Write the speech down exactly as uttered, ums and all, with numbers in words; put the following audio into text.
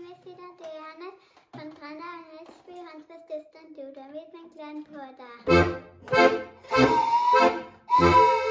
Name ist wieder der Johannes von Lernen, spielt, Johannes, was ist denn du? Da wird mein kleiner Bruder.